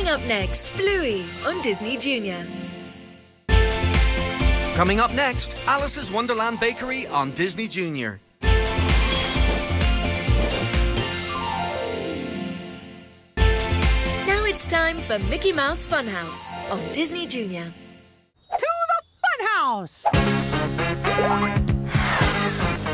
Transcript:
Coming up next, Bluey on Disney Junior. Coming up next, Alice's Wonderland Bakery on Disney Junior. Now it's time for Mickey Mouse Funhouse on Disney Junior. To the Funhouse!